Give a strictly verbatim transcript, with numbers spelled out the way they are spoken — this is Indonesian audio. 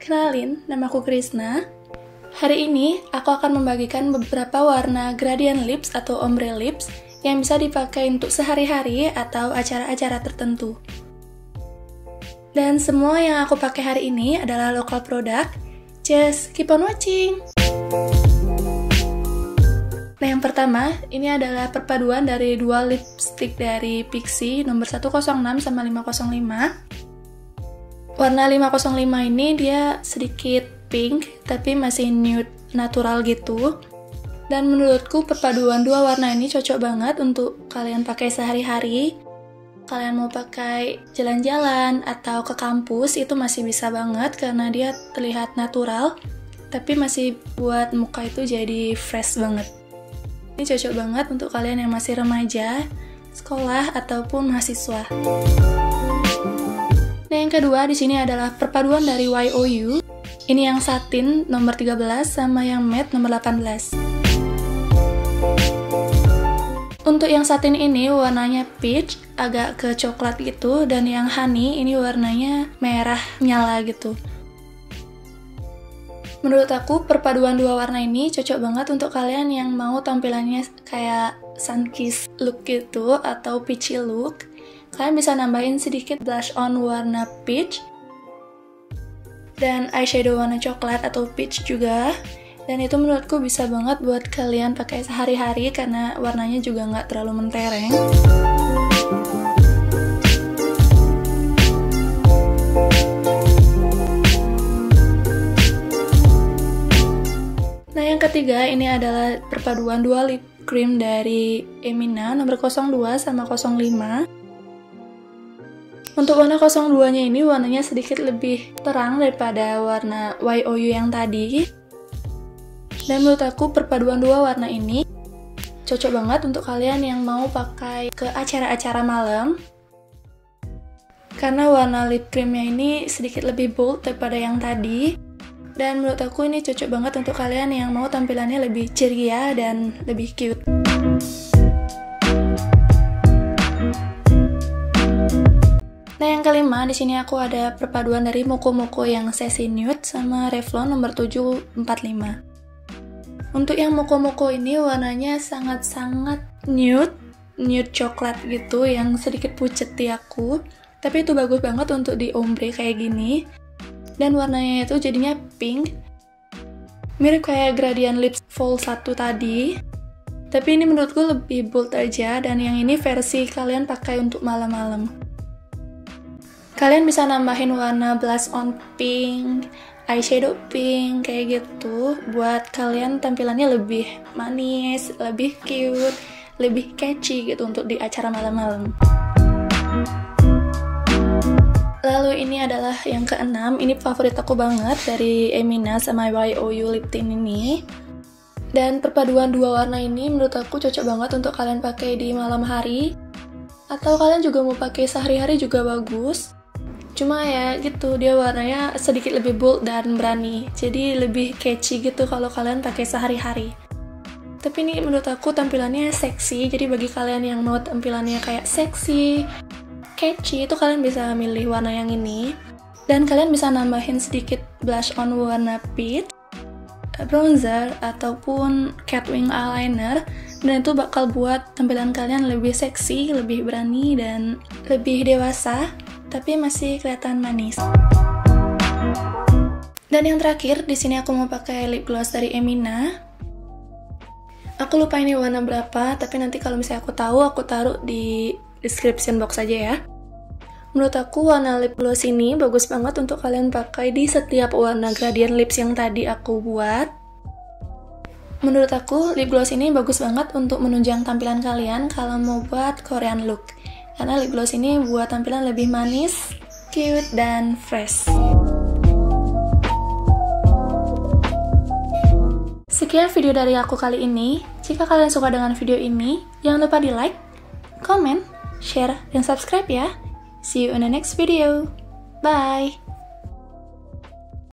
Kenalin, namaku Krisna. Hari ini, aku akan membagikan beberapa warna gradient lips atau ombre lips yang bisa dipakai untuk sehari-hari atau acara-acara tertentu. Dan semua yang aku pakai hari ini adalah local product. Just keep on watching! Nah, yang pertama, ini adalah perpaduan dari dua lipstick dari Pixi nomor seratus enam sama lima nol lima. Warna lima nol lima ini dia sedikit pink, tapi masih nude natural gitu. Dan menurutku perpaduan dua warna ini cocok banget untuk kalian pakai sehari-hari. Kalian mau pakai jalan-jalan atau ke kampus, itu masih bisa banget karena dia terlihat natural, tapi masih buat muka itu jadi fresh banget. Ini cocok banget untuk kalian yang masih remaja, sekolah, ataupun mahasiswa. Nah, yang kedua di sini adalah perpaduan dari Y O U. Ini yang satin nomor tiga belas sama yang matte nomor delapan belas. Untuk yang satin ini warnanya peach, agak ke coklat gitu, dan yang honey ini warnanya merah nyala gitu. Menurut aku perpaduan dua warna ini cocok banget untuk kalian yang mau tampilannya kayak sun-kissed look gitu atau peachy look. Kalian bisa nambahin sedikit blush on warna peach dan eyeshadow warna coklat atau peach juga. Dan itu menurutku bisa banget buat kalian pakai sehari-hari karena warnanya juga nggak terlalu mentereng. Nah, yang ketiga ini adalah perpaduan dua lip cream dari Emina nomor nol dua sama nol lima. Untuk warna nol dua nya ini warnanya sedikit lebih terang daripada warna Y O U yang tadi. Dan menurut aku perpaduan dua warna ini cocok banget untuk kalian yang mau pakai ke acara-acara malam. Karena warna lip creamnya ini sedikit lebih bold daripada yang tadi. Dan menurut aku ini cocok banget untuk kalian yang mau tampilannya lebih ceria dan lebih cute. Nah, yang kelima di sini aku ada perpaduan dari Moko Moko yang Sassy Nude sama Revlon nomor tujuh empat lima. Untuk yang Moko Moko ini warnanya sangat-sangat nude, nude coklat gitu yang sedikit pucet di aku. Tapi itu bagus banget untuk di ombre kayak gini. Dan warnanya itu jadinya pink. Mirip kayak gradient lips fall satu tadi. Tapi ini menurutku lebih bold aja dan yang ini versi kalian pakai untuk malam-malam. Kalian bisa nambahin warna blush on pink, eyeshadow pink, kayak gitu. Buat kalian tampilannya lebih manis, lebih cute, lebih catchy gitu untuk di acara malam-malam. Lalu ini adalah yang keenam, ini favorit aku banget dari Emina sama Y O U lip tint ini. Dan perpaduan dua warna ini menurut aku cocok banget untuk kalian pakai di malam hari. Atau kalian juga mau pakai sehari-hari juga bagus. Cuma ya gitu, dia warnanya sedikit lebih bold dan berani. Jadi lebih catchy gitu kalau kalian pakai sehari-hari. Tapi ini menurut aku tampilannya seksi, jadi bagi kalian yang mau tampilannya kayak seksi, catchy, itu kalian bisa milih warna yang ini. Dan kalian bisa nambahin sedikit blush on warna peach, bronzer, ataupun cat wing eyeliner. Dan itu bakal buat tampilan kalian lebih seksi, lebih berani, dan lebih dewasa. Tapi masih kelihatan manis. Dan yang terakhir, di sini aku mau pakai lip gloss dari Emina. Aku lupa ini warna berapa, tapi nanti kalau misalnya aku tahu, aku taruh di description box aja ya. Menurut aku warna lip gloss ini bagus banget untuk kalian pakai di setiap warna gradient lips yang tadi aku buat. Menurut aku lip gloss ini bagus banget untuk menunjang tampilan kalian kalau mau buat Korean look. Karena lip gloss ini buat tampilan lebih manis, cute, dan fresh. Sekian video dari aku kali ini. Jika kalian suka dengan video ini, jangan lupa di like, comment, share, dan subscribe ya. See you in the next video. Bye!